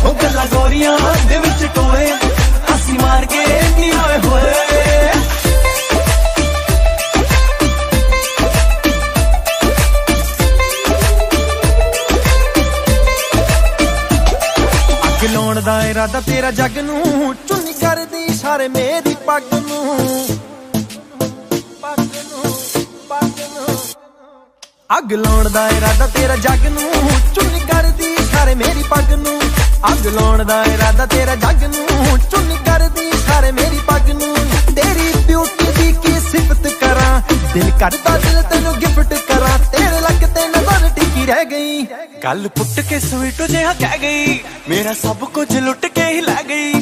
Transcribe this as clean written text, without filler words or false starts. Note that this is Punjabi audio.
ਉਹ ਗੱਲਾਂ ਗੋਰੀਆਂ ਦੇ ਵਿੱਚ ਟੋਏ ਅਸੀਂ ਮਾਰ ਕੇ ਨਹੀਂ ਹੋਏ ਹੋਏ। ਅੱਗ ਲਾਉਣ ਦਾ ਇਰਾਦਾ ਤੇਰਾ ਜੱਗ ਨੂੰ ਚੁੰਨੀ ਕਰਦੀ ਇਸ਼ਾਰੇ ਮੇਰੀ ਪੱਗ ਨੂੰ। ਅੱਗ ਲਾਉਣ ਦਾ ਇਰਾਦਾ ਤੇਰਾ ਜੱਗ ਨੂੰ ਚੁੰਨੀ ਕਰਦੀ ਇਸ਼ਾਰੇ ਮੇਰੀ ਪੱਗ ਨੂੰ। ਅੱਗ ਲਾਉਣ ਦਾ ਇਰਾਦਾ ਤੇਰਾ ਜੱਗ ਨੂੰ ਚੁੰਨੀ ਕਰਦੀ ਇਸ਼ਾਰੇ ਮੇਰੀ ਪੱਗ ਨੂੰ। ਤੇਰੀ ਬਿਊਟੀ ਦੀ ਕੀ ਸਿਫਤ ਕਰਾਂ ਦਿਲ ਕਰਦਾ ਦਿਲ ਤੈਨੂੰ ਗਿਫਟ ਕਰਾਂ। ਤੇਰੇ ਲੱਕ ਤੇ ਨਜ਼ਰ ਟਿਕੀ ਰਹਿ ਗਈ ਗੱਲ ਪੁੱਟ ਕੇ ਸਵੀਟ ਜਿਹਾ ਕਹਿ ਗਈ ਮੇਰਾ ਸਭ ਕੁਝ ਲੁੱਟ ਕੇ ਹੀ ਲੈ ਗਈ।